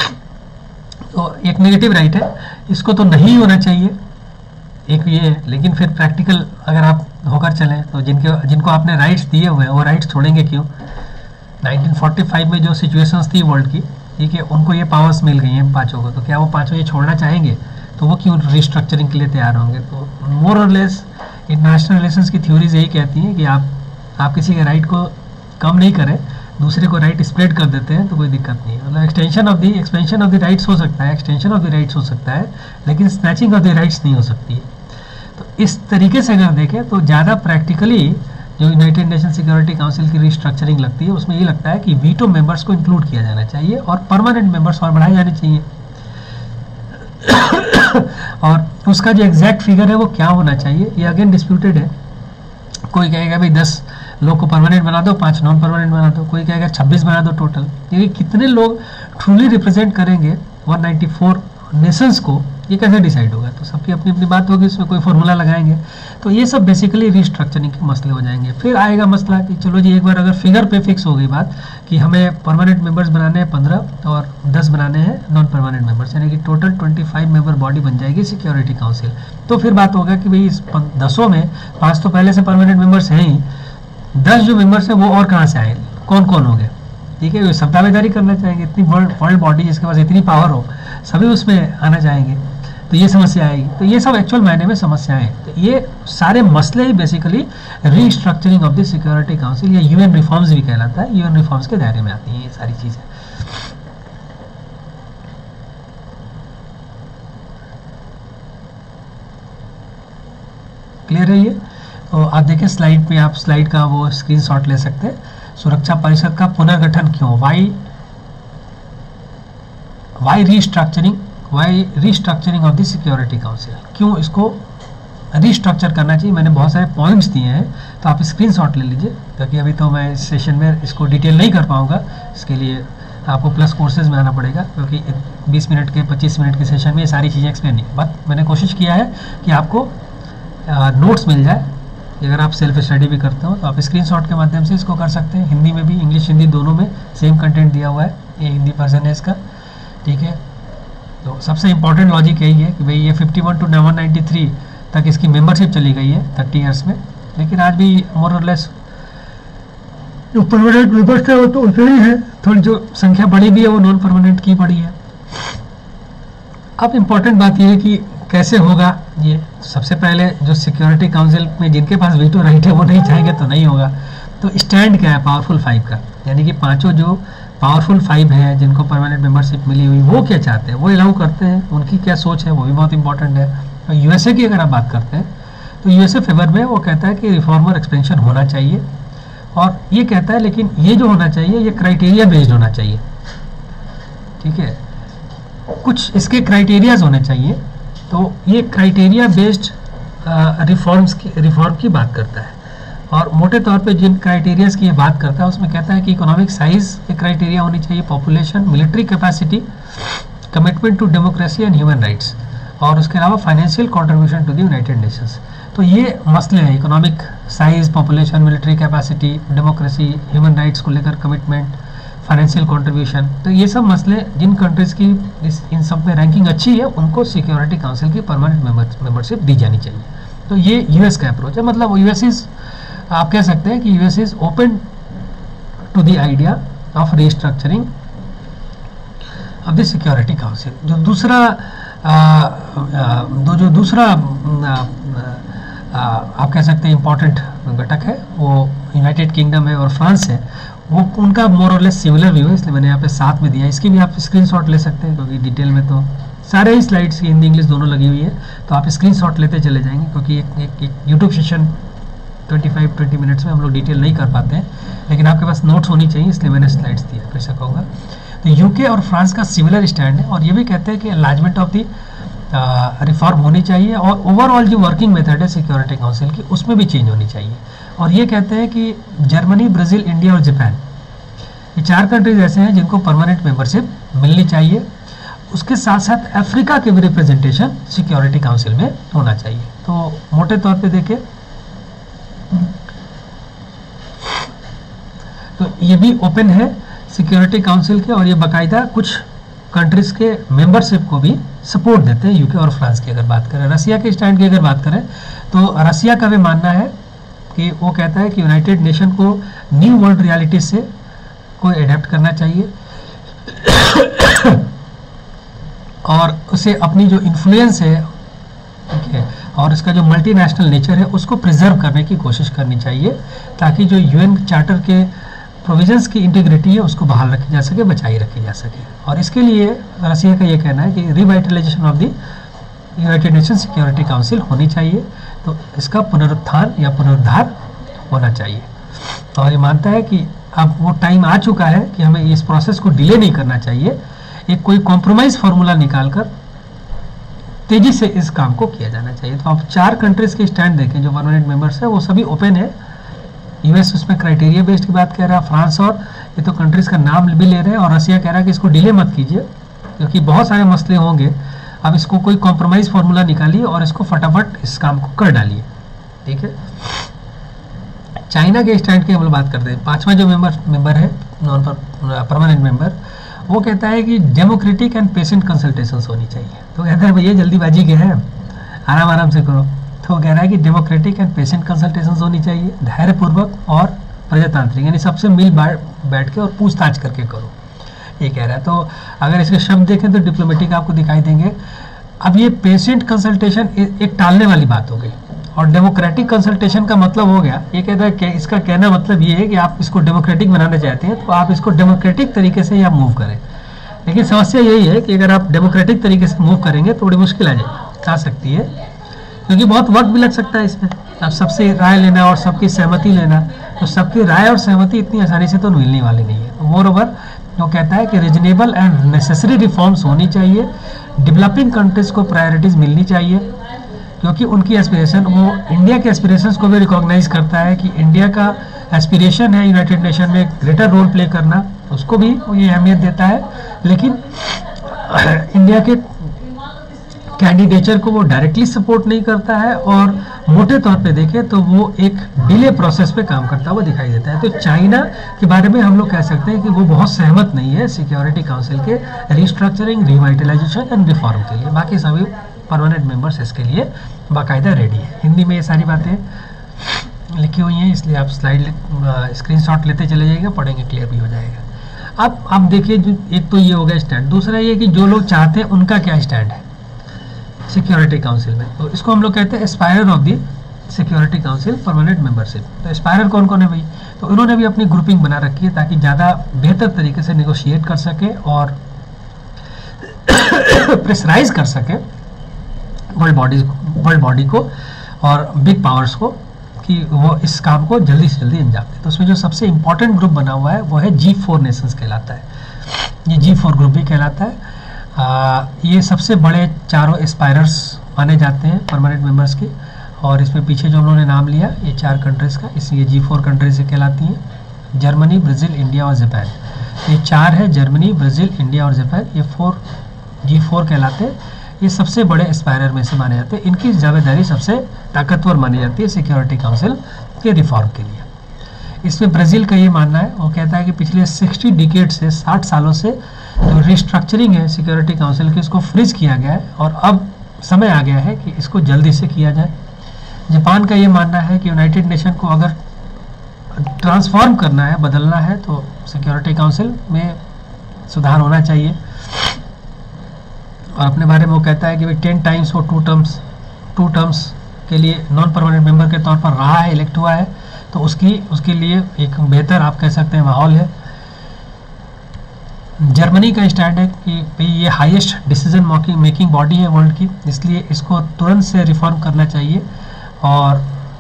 तो एक नेगेटिव राइट है, इसको तो नहीं होना चाहिए, एक ये है। लेकिन फिर प्रैक्टिकल अगर आप होकर चलें तो जिनके जिनको आपने राइट्स दिए हुए हैं वो राइट्स छोड़ेंगे क्यों? नाइनटीन फोर्टी फाइव में जो सिचुएशंस थी वर्ल्ड की, ठीक है, उनको ये पावर्स मिल गई हैं पांचों को, तो क्या वो पांचों ये छोड़ना चाहेंगे? तो वो क्यों रिस्ट्रक्चरिंग के लिए तैयार होंगे? तो मोर और लेस इंटरनेशनल रिलेशंस की थ्योरीज यही कहती हैं कि आप आप किसी के राइट को कम नहीं करें, दूसरे को राइट स्प्रेड कर देते हैं तो कोई दिक्कत नहीं है। मतलब extension of the expansion of the rights हो सकता है, एक्सटेंशन ऑफ द राइट्स हो सकता है, लेकिन स्नैचिंग ऑफ द राइट्स नहीं हो सकती है। तो इस तरीके से अगर देखें तो ज़्यादा प्रैक्टिकली जो यूनाइटेड नेशन सिक्योरिटी काउंसिल की रिस्ट्रक्चरिंग लगती है उसमें ये लगता है कि वीटो मेंबर्स को इंक्लूड किया जाना चाहिए और परमानेंट मेंबर्स और बढ़ाए जाने चाहिए। और उसका जो एग्जैक्ट फिगर है वो क्या होना चाहिए, ये अगेन डिस्प्यूटेड है। कोई कहेगा भाई दस लोग को परमानेंट बना दो, पांच नॉन परमानेंट बना दो, कोई कहेगा छब्बीस बना दो टोटल। ये कितने लोग ट्रूली रिप्रेजेंट करेंगे एक सौ चौरानवे नेशंस को, ये कैसे डिसाइड होगा? तो सबकी अपनी अपनी बात होगी, उसमें कोई फॉर्मूला लगाएंगे। तो ये सब बेसिकली रिस्ट्रक्चरिंग के मसले हो जाएंगे। फिर आएगा मसला कि चलो जी एक बार अगर फिगर पे फिक्स हो गई बात कि हमें परमानेंट मेंबर्स बनाने हैं पंद्रह और दस बनाने हैं नॉन परमानेंट मेंबर्स, यानी कि टोटल पच्चीस मेंबर बॉडी बन जाएगी सिक्योरिटी काउंसिल। तो फिर बात होगा कि भाई इस दसों में पाँच तो पहले से परमानेंट मेंबर्स हैं ही, दस जो मेंबर्स हैं वो और कहाँ से आए, कौन कौन हो गए? ठीक है, सब दावेदारी करना चाहेंगे। इतनी वर्ल्ड वर्ल्ड बॉडी जिसके पास इतनी पावर हो, सभी उसमें आना चाहेंगे, तो ये समस्या आएगी। तो ये सब एक्चुअल मायने में समस्याएं हैं। तो ये सारे मसले ही basically restructuring of the security council या यूएन रिफॉर्म्स भी कहलाता है, यूएन रिफॉर्म्स के दायरे में आती हैं ये सारी चीज़ें। क्लियर है ये? तो आप देखें स्लाइड पे, आप स्लाइड का वो स्क्रीनशॉट ले सकते हैं। सुरक्षा परिषद का पुनर्गठन क्यों, why why restructuring why restructuring of the security council, क्यों इसको रीस्ट्रक्चर करना चाहिए? मैंने बहुत सारे पॉइंट्स दिए हैं, तो आप स्क्रीनशॉट ले लीजिए, क्योंकि अभी तो मैं इस सेशन में इसको डिटेल नहीं कर पाऊंगा। इसके लिए आपको प्लस कोर्सेज में आना पड़ेगा, क्योंकि बीस मिनट के पच्चीस मिनट के सेशन में ये सारी चीज़ें एक्सप्लेन नहीं। बट मैंने कोशिश किया है कि आपको नोट्स मिल जाए। अगर आप सेल्फ स्टडी भी करते हो तो आप स्क्रीनशॉट के माध्यम से इसको कर सकते हैं। हिंदी में भी, इंग्लिश हिंदी दोनों में सेम कंटेंट दिया हुआ है, ये हिंदी वर्जन है इसका, ठीक है। तो सबसे इम्पोर्टेंट लॉजिक यही है कि भाई ये इक्यावन टू वन नाइन्टी थ्री तक इसकी मेंबरशिप चली गई है तीस इयर्स में, लेकिन आज भी मोर और लेस जो परमानेंट मेंबर्स थे वो तो उतने ही है, थोड़ी जो संख्या बढ़ी भी है वो नॉन परमानेंट की बढ़ी है। अब इम्पोर्टेंट बात यह है कि कैसे होगा ये? सबसे पहले जो सिक्योरिटी काउंसिल में जिनके पास वीटो राइट है वो नहीं चाहेंगे तो नहीं होगा। तो स्टैंड क्या है पावरफुल फाइव का, यानी कि पांचों जो पावरफुल फाइव है जिनको परमानेंट मेंबरशिप मिली हुई, वो क्या चाहते हैं, वो अलाउ करते हैं, उनकी क्या सोच है, वो भी बहुत इंपॉर्टेंट है। तो यूएसए की अगर आप बात करते हैं तो यूएसए फेवर में वो कहता है कि रिफॉर्मर एक्सपेंशन होना चाहिए, और ये कहता है लेकिन ये जो होना चाहिए ये क्राइटेरिया बेस्ड होना चाहिए, ठीक है, कुछ इसके क्राइटेरियाज होने चाहिए। तो ये क्राइटेरिया बेस्ड रिफॉर्म्स की रिफॉर्म की बात करता है, और मोटे तौर पे जिन क्राइटेरियाज की ये बात करता है उसमें कहता है कि इकोनॉमिक साइज के क्राइटेरिया होनी चाहिए, population, military capacity, commitment to democracy and human rights, और उसके अलावा financial contribution to the United Nations. तो ये मसले हैं, economic size, population, military capacity, democracy, human rights को लेकर कमिटमेंट, फाइनेंशियल कंट्रीब्यूशन। तो ये सब मसले जिन कंट्रीज़ की इस इन सब में रैंकिंग अच्छी है उनको सिक्योरिटी काउंसिल की परमानेंट मेंबरशिप दी जानी चाहिए। तो ये यूएस का अप्रोच है, मतलब यूएस इज, आप कह सकते हैं कि US is open to the idea of restructuring of the security council. जो दूसरा आ, आ, दो जो दूसरा आ, आ, आप कह सकते हैं इम्पोर्टेंट घटक है वो यूनाइटेड किंगडम है और फ्रांस है, वो उनका मोर और लेस सिमिलर व्यू है, इसलिए मैंने यहाँ पे साथ में दिया। इसकी भी आप स्क्रीनशॉट ले सकते हैं क्योंकि डिटेल में तो सारे ही स्लाइड्स की हिंदी इंग्लिश दोनों लगी हुई है, तो आप स्क्रीनशॉट लेते चले जाएंगे क्योंकि एक एक, एक यूट्यूब सेशन पच्चीस बीस मिनट्स में हम लोग डिटेल नहीं कर पाते हैं, लेकिन आपके पास नोट्स होनी चाहिए इसलिए मैंने स्लाइड्स दिया, कर सकूँगा। तो यूके और फ्रांस का सिमिलर स्टैंड है, और ये भी कहते हैं कि एनलार्जमेंट ऑफ दी रिफॉर्म होनी चाहिए, और ओवरऑल जो वर्किंग मेथड है सिक्योरिटी काउंसिल की उसमें भी चेंज होनी चाहिए। और ये कहते हैं कि जर्मनी, ब्राज़ील, इंडिया और जापान, ये चार कंट्रीज ऐसे हैं जिनको परमानेंट मेंबरशिप मिलनी चाहिए। उसके साथ साथ अफ्रीका के भी रिप्रेजेंटेशन सिक्योरिटी काउंसिल में होना चाहिए। तो मोटे तौर पे देखें तो ये भी ओपन है सिक्योरिटी काउंसिल के, और ये बाकायदा कुछ कंट्रीज के मेंबरशिप को भी सपोर्ट देते हैं। यूके और फ्रांस की अगर बात करें, रसिया के स्टैंड की अगर बात करें तो रसिया का भी मानना है कि वो कहता है कि यूनाइटेड नेशन को न्यू वर्ल्ड रियलिटी से को एडेप्ट करना चाहिए और उसे अपनी जो इन्फ्लुएंस है, ठीक है, और इसका जो मल्टीनेशनल नेचर है उसको प्रिजर्व करने की कोशिश करनी चाहिए, ताकि जो यूएन चार्टर के प्रोविजंस की इंटीग्रिटी है उसको बहाल रखी जा सके, बचाई रखी जा सके। और इसके लिए रसिया का ये कहना है कि revitalization of the United Nation security council होनी चाहिए, तो इसका पुनरुत्थान या पुनरुद्धार होना चाहिए। और ये मानता है कि अब वो टाइम आ चुका है कि हमें इस प्रोसेस को डिले नहीं करना चाहिए, एक कोई कॉम्प्रोमाइज़ फार्मूला निकालकर तेज़ी से इस काम को किया जाना चाहिए। तो आप चार कंट्रीज़ के स्टैंड देखें जो परमानेंट मेंबर्स है, वो सभी ओपन है। यूएस उसमें क्राइटेरिया बेस्ड की बात कह रहा है, फ्रांस और ये तो कंट्रीज़ का नाम भी ले रहे हैं, और रसिया कह रहा है कि इसको डिले मत कीजिए क्योंकि बहुत सारे मसले होंगे, अब इसको कोई कॉम्प्रोमाइज़ फार्मूला निकालिए और इसको फटाफट इस काम को कर डालिए, ठीक है। चाइना के स्टैंड की हम लोग बात करते हैं, पांचवा जो मेंबर मेंबर है नॉन परमानेंट मेंबर, वो कहता है कि डेमोक्रेटिक एंड पेशेंट कंसल्टेशंस होनी चाहिए। तो कहता है भैया जल्दीबाजी के हैं, आराम आराम से करो। तो कह रहा है कि डेमोक्रेटिक एंड पेशेंट कंसल्टेशंस होनी चाहिए, धैर्यपूर्वक और प्रजातांत्रिक, यानी सबसे मिल बैठ के और पूछताछ करके करो, ये कह रहा है। तो अगर इसके शब्द देखें तो डिप्लोमेटिक आपको दिखाई देंगे। अब ये पेशेंट कंसल्टेशन एक टालने वाली बात हो गई, और डेमोक्रेटिक कंसल्टेशन का मतलब हो गया, ये कहता है कि इसका कहना मतलब ये है कि आप इसको डेमोक्रेटिक बनाना चाहते हैं तो आप इसको डेमोक्रेटिक तरीके से ही आप मूव करें। लेकिन समस्या यही है कि अगर आप डेमोक्रेटिक तरीके से मूव करेंगे तो बड़ी मुश्किल आ जाए आ सकती है, क्योंकि बहुत वक्त भी लग सकता है इसमें। अब सबसे राय लेना और सबकी सहमति लेना, तो सबकी राय और सहमति इतनी आसानी से तो मिलने वाली नहीं है। मोर ओवर वो कहता है कि रीजनेबल एंड नेसेसरी रिफॉर्म्स होनी चाहिए, डेवलपिंग कंट्रीज को प्रायोरिटीज मिलनी चाहिए, क्योंकि उनकी एस्पिरेशन, वो इंडिया के एस्पिरेशंस को भी रिकॉग्नाइज करता है कि इंडिया का एस्पिरेशन है यूनाइटेड नेशन में ग्रेटर रोल प्ले करना, उसको भी वो ये अहमियत देता है। लेकिन इंडिया के कैंडिडेचर को वो डायरेक्टली सपोर्ट नहीं करता है, और मोटे तौर पे देखें तो वो एक डिले प्रोसेस पे काम करता हुआ दिखाई देता है। तो चाइना के बारे में हम लोग कह सकते हैं कि वो बहुत सहमत नहीं है सिक्योरिटी काउंसिल के रिस्ट्रक्चरिंग, रिवाइटलाइजेशन एंड रिफॉर्म के लिए। बाकी सभी परमानेंट मेंबर्स इसके लिए बाकायदा रेडी है। हिंदी में ये सारी बातें लिखी हुई हैं, इसलिए आप स्लाइड स्क्रीनशॉट लेते चले जाइएगा, पढ़ेंगे क्लियर भी हो जाएगा। अब आप देखिए, जो एक तो ये हो गया स्टैंड, दूसरा ये कि जो लोग चाहते हैं उनका क्या स्टैंड है। सिक्योरिटी काउंसिल में। तो इसको हम लोग कहते हैं aspirer of the security council permanent membership. तो एस्पायरर कौन कौन है भाई? तो इन्होंने भी अपनी ग्रुपिंग बना रखी है ताकि ज़्यादा बेहतर तरीके से निगोशिएट कर सके और प्रेशराइज कर सके वर्ल्ड बॉडीज वर्ल्ड बॉडी को और बिग पावर्स को कि वो इस काम को जल्दी से जल्दी अंजाम दे। तो उसमें जो सबसे इम्पोर्टेंट ग्रुप बना हुआ है वो है जी फोर नेशंस कहलाता है। ये जी फोर ग्रुप भी कहलाता है। आ, ये सबसे बड़े चारों एस्पायरर्स माने जाते हैं परमानेंट मेंबर्स के। और इसमें पीछे जो उन्होंने नाम लिया ये चार कंट्रीज़ का, इसलिए जी फोर कंट्रीज से कहलाती हैं, जर्मनी, ब्राज़ील, इंडिया और जापान। ये चार है, जर्मनी, ब्राज़ील, इंडिया और जापान, ये फोर जी फोर कहलाते हैं। ये सबसे बड़े एस्पायरर में से माने जाते हैं। इनकी जिम्मेदारी सबसे ताकतवर मानी जाती है सिक्योरिटी काउंसिल के रिफॉर्म के लिए। इसमें ब्राज़ील का ये मानना है, वो कहता है कि पिछले साठ डिकेड से साठ सालों से जो रिस्ट्रक्चरिंग है सिक्योरिटी काउंसिल की उसको फ्रीज किया गया है और अब समय आ गया है कि इसको जल्दी से किया जाए। जापान का ये मानना है कि यूनाइटेड नेशन को अगर ट्रांसफॉर्म करना है, बदलना है, तो सिक्योरिटी काउंसिल में सुधार होना चाहिए। और अपने बारे में वो कहता है कि भाई टेन टाइम्स वो टू टर्म्स टू टर्म्स के लिए नॉन परमानेंट मेंबर के तौर पर रहा है, इलेक्ट हुआ है, तो उसकी उसके लिए एक बेहतर आप कह सकते हैं माहौल है। जर्मनी का स्टैंड है कि भाई ये हाईएस्ट डिसीजन मेकिंग बॉडी है वर्ल्ड की, इसलिए इसको तुरंत से रिफॉर्म करना चाहिए और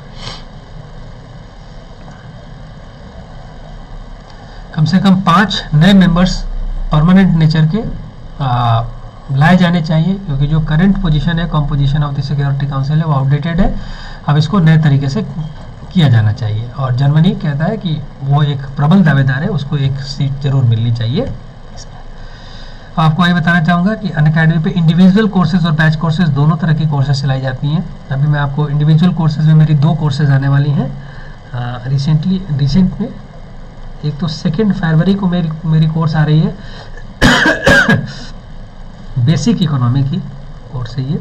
कम से कम पाँच नए मेंबर्स परमानेंट नेचर के आ, लाए जाने चाहिए, क्योंकि जो करंट पोजीशन है composition of the security council है वो आउटडेटेड है। अब इसको नए तरीके से किया जाना चाहिए। और जर्मनी कहता है कि वो एक प्रबल दावेदार है, उसको एक सीट जरूर मिलनी चाहिए इसमें। आपको ये बताना चाहूँगा कि अनअकैडमी पे इंडिविजुअल कोर्सेज और बैच कोर्सेज दोनों तरह की कोर्सेज चलाई जाती हैं। अभी मैं आपको इंडिविजुअल कोर्सेज में मेरी दो कोर्सेज आने वाली हैं रिसेंटली रिसेंट में। एक तो सेकेंड फरवरी को मेरी मेरी कोर्स आ रही है बेसिक इकोनॉमी की कोर्स है। ये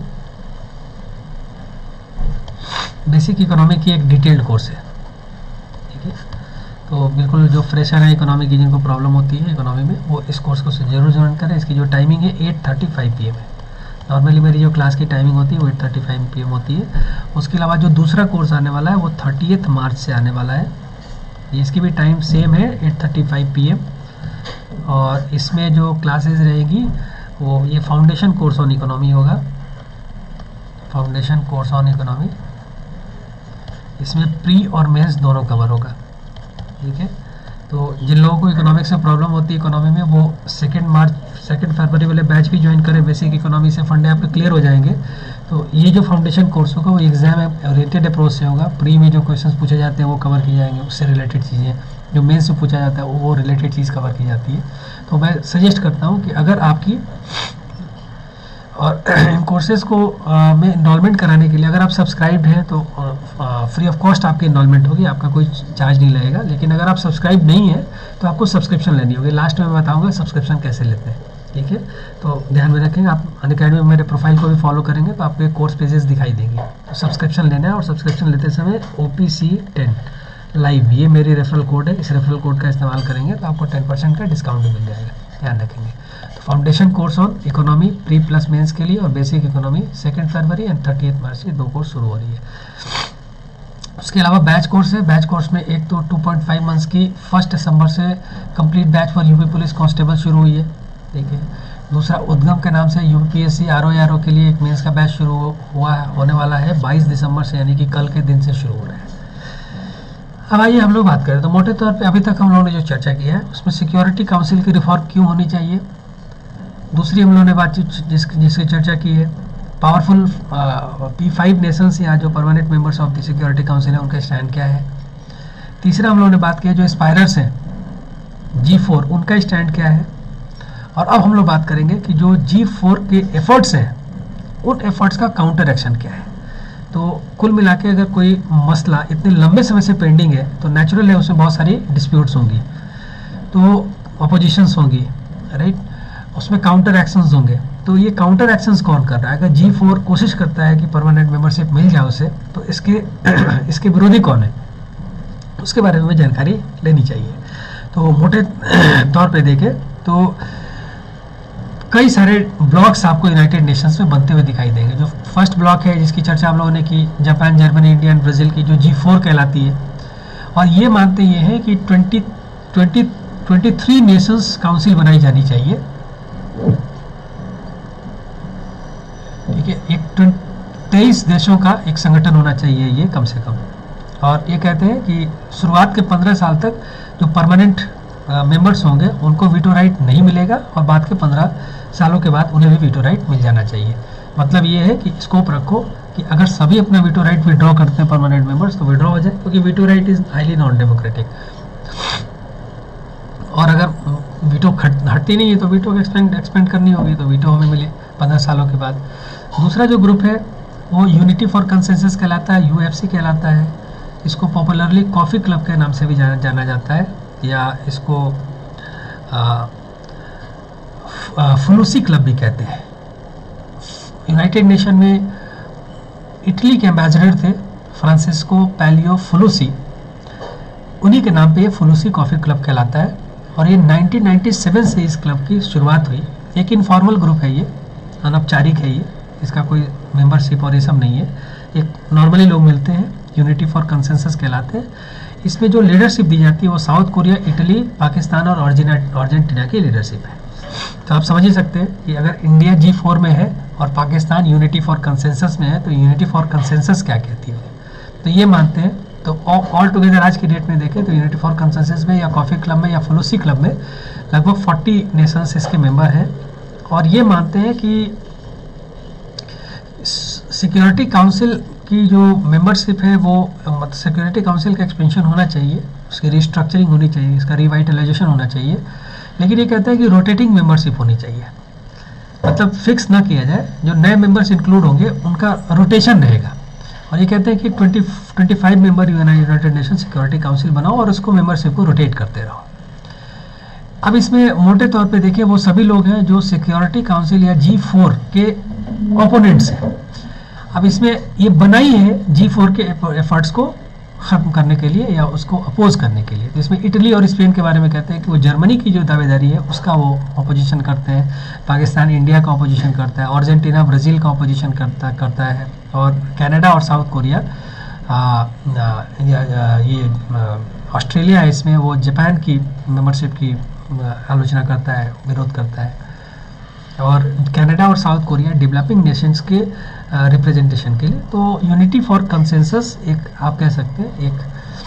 बेसिक इकोनॉमी की एक डिटेल्ड कोर्स है, ठीक है। तो बिल्कुल जो फ्रेशर है इकोनॉमी की, जिनको प्रॉब्लम होती है इकोनॉमी में, वो इस कोर्स को जरूर ज्वाइन करें। इसकी जो टाइमिंग है eight thirty five P M है। नॉर्मली मेरी जो क्लास की टाइमिंग होती है वो eight thirty five P M होती है। उसके अलावा जो दूसरा कोर्स आने वाला है वो थर्टीएथ मार्च से आने वाला है। इसकी भी टाइम सेम है eight thirty five P M. और इसमें जो क्लासेस रहेगी वो ये फाउंडेशन कोर्स ऑन इकोनॉमी होगा, फाउंडेशन कोर्स ऑन इकोनॉमी। इसमें प्री और मेंस दोनों कवर होगा, ठीक है। तो जिन लोगों को इकोनॉमिक्स से प्रॉब्लम होती है इकोनॉमी में, वो सेकेंड मार्च सेकेंड फरवरी वाले बैच भी ज्वाइन करें। बेसिक इकोनॉमी से फंडे आपके क्लियर हो जाएंगे। तो ये जो फाउंडेशन कोर्स होगा वो एग्जाम ओरिएंटेड अप्रोच से होगा। प्री में जो क्वेश्चंस पूछे जाते हैं वो कवर किए जाएंगे, उससे रिलेटेड चीज़ें। जो मेंस से पूछा जाता है वो रिलेटेड चीज़ कवर की जाती है। तो मैं सजेस्ट करता हूँ कि अगर आपकी और इन कोर्सेज़ को आ, में इनरोलमेंट कराने के लिए अगर आप सब्सक्राइब्ड हैं तो फ्री ऑफ कॉस्ट आपकी इनरोलमेंट होगी, आपका कोई चार्ज नहीं लगेगा। लेकिन अगर आप सब्सक्राइब नहीं है तो आपको सब्सक्रिप्शन लेनी होगी। लास्ट में मैं बताऊंगा सब्सक्रिप्शन कैसे लेते हैं, ठीक है। तो ध्यान में रखेंगे। आप अनअकैडमी में मेरे प्रोफाइल को भी फॉलो करेंगे तो आपको कोर्स पेजेस दिखाई देंगे। तो सब्सक्रिप्शन लेना है और सब्सक्रिप्शन लेते समय O P C ten live, ये मेरी रेफरल कोड है, इस रेफरल कोड का इस्तेमाल करेंगे तो आपको टेन परसेंट का डिस्काउंट भी मिल जाएगा, ध्यान रखेंगे। तो foundation course on economy pre plus mains के लिए और बेसिक इकोनॉमी सेकेंड फरवरी एंड थर्टीएथ मार्च से दो कोर्स शुरू हो रही है। उसके अलावा बैच कोर्स है। बैच कोर्स में एक तो टू पॉइंट फाइव मंथ्स की फर्स्ट दिसंबर से complete batch for UP police constable शुरू हुई है, ठीक है। दूसरा उद्गम के नाम से UPSC R O R O के लिए एक मेंस का बैच शुरू हुआ होने वाला है बाईस दिसंबर से, यानी कि कल के दिन से शुरू हो रहा है। अब आइए हम लोग बात करें तो मोटे तौर पे अभी तक हम लोगों ने जो चर्चा की है उसमें सिक्योरिटी काउंसिल की रिफॉर्म क्यों होनी चाहिए। दूसरी हम लोगों ने बातचीत जिस जिसकी चर्चा की है पावरफुल पी फाइव नेशंस या जो permanent members of the security council है उनका स्टैंड क्या है। तीसरा हम लोगों ने बात की है जो एस्पायरर्स हैं जी फोर, उनका स्टैंड क्या है। और अब हम लोग बात करेंगे कि जो जी फोर के एफर्ट्स हैं उन एफर्ट्स का काउंटर एक्शन क्या है। तो कुल मिला के अगर कोई मसला इतने लंबे समय से पेंडिंग है तो नेचुरल है उसमें बहुत सारी डिस्प्यूट्स होंगी, तो अपोजिशंस होंगी, राइट, उसमें काउंटर एक्शंस होंगे। तो ये काउंटर एक्शंस कौन कर रहा है। अगर जी फोर कोशिश करता है कि परमानेंट मेंबरशिप मिल जाए उसे, तो इसके इसके विरोधी कौन है उसके बारे में जानकारी लेनी चाहिए। तो मोटे तौर पे देखें तो कई सारे ब्लॉक्स आपको यूनाइटेड नेशंस में बनते हुए दिखाई देंगे। जो फर्स्ट ब्लॉक है जिसकी चर्चा हम लोगों ने की, Japan, Germany, India and Brazil की, जो जी फोर कहलाती है, और ये मानते ये हैं कि twenty twenty twenty three nations council बनाई जानी चाहिए। ठीक है, एक तेईस देशों का एक संगठन होना चाहिए ये कम से कम। और ये कहते हैं कि शुरुआत के पंद्रह साल तक जो परमानेंट मेंबर्स होंगे उनको वीटो राइट नहीं मिलेगा, और बाद के पंद्रह सालों के बाद उन्हें भी वीटो राइट मिल जाना चाहिए। मतलब ये है कि स्कोप रखो कि अगर सभी अपना वीटो राइट विड्रॉ करते हैं परमानेंट मेंबर्स तो विड्रॉ हो जाए, क्योंकि veto right is highly non democratic. और अगर वीटो हटती नहीं है तो वीटो एक्सपेंड एक्सपेंड करनी होगी, तो वीटो हमें मिले पंद्रह सालों के बाद। दूसरा जो ग्रुप है वो यूनिटी फॉर कंसेंसस कहलाता है, यूएफसी कहलाता है। इसको पॉपुलरली कॉफ़ी क्लब के नाम से भी जाना जाना जाता है, या इसको फुलूसी क्लब भी कहते हैं। यूनाइटेड नेशन में इटली के एम्बेसडर थे फ्रांसिस्को पैलियो फुलूसी, उन्हीं के नाम पे ये फुलूसी कॉफ़ी क्लब कहलाता है। और ये नाइनटीन नाइंटी सेवन से इस क्लब की शुरुआत हुई। एक इनफॉर्मल ग्रुप है ये, अनौपचारिक है ये, इसका कोई मेंबरशिप और ये सब नहीं है। एक नॉर्मली लोग मिलते हैं, यूनिटी फॉर कंसेंसस कहलाते हैं। इसमें जो लीडरशिप दी जाती है वो साउथ कोरिया, इटली, पाकिस्तान और अर्जेंटीना की लीडरशिप है। तो आप समझ ही सकते हैं कि अगर इंडिया जी फोर में है और पाकिस्तान यूनिटी फॉर कंसेंसस में है तो यूनिटी फॉर कंसेंसस क्या कहती है। तो ये मानते हैं। तो ऑल टुगेदर आज की डेट में देखें तो यूनिटी फॉर कंसेंसस में या कॉफ़ी क्लब में या फुलूसी क्लब में लगभग फोर्टी नेशंस इसके मेंबर हैं। और ये मानते हैं कि सिक्योरिटी काउंसिल की जो मेंबरशिप है वो मतलब सिक्योरिटी काउंसिल का एक्सपेंशन होना चाहिए, उसकी रिस्ट्रक्चरिंग होनी चाहिए, इसका रिवाइटलाइजेशन होना चाहिए। लेकिन ये कहता है कि रोटेटिंग मेंबरशिप होनी चाहिए, मतलब फिक्स ना किया जाए, जो नए मेंबर्स इंक्लूड होंगे उनका रोटेशन रहेगा। और ये कहते हैं कि twenty twenty five member United Nation security council बनाओ और उसको मेंबरशिप को रोटेट करते रहो। अब इसमें मोटे तौर पे देखिए वो सभी लोग हैं जो सिक्योरिटी काउंसिल या जी फोर के ओपोनेंट्स हैं। अब इसमें ये बनाई है जी फोर के एफर्ट्स को ख़त्म करने के लिए या उसको अपोज करने के लिए। तो इसमें इटली और स्पेन के बारे में कहते हैं कि वो जर्मनी की जो दावेदारी है उसका वो अपोजिशन करते हैं, पाकिस्तान इंडिया का अपोजिशन करता है, अर्जेंटीना ब्राज़ील का अपोजिशन करता करता है, और कनाडा और साउथ कोरिया, आ, आ, ये ऑस्ट्रेलिया है इसमें, वो जापान की मेंबरशिप की आलोचना करता है, विरोध करता है। और कनाडा और साउथ कोरिया डेवलपिंग नेशंस के रिप्रेजेंटेशन के लिए। तो यूनिटी फॉर कंसेंसस एक आप कह सकते हैं एक